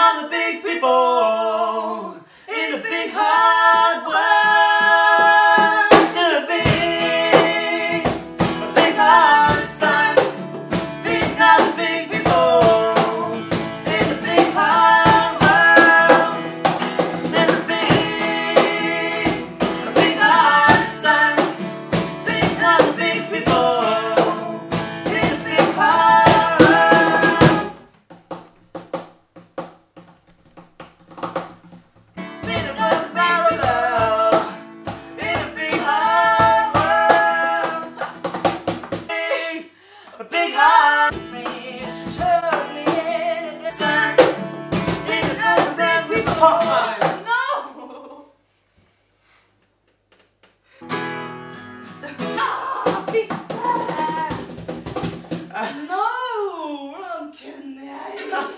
all the big people in the big hard world. In a big hard sun. Beating all the big people in the big hard world. There's a big hard sun. Beating all the big people in the big hard world. Beating all the parallel in a big hard world. A big hard fish took me in the sun. Beating all the big people. No! No! Hvordan kunne jeg?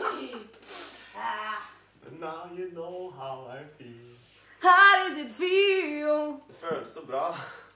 But now you know how I feel. How does it feel? Det føles så bra.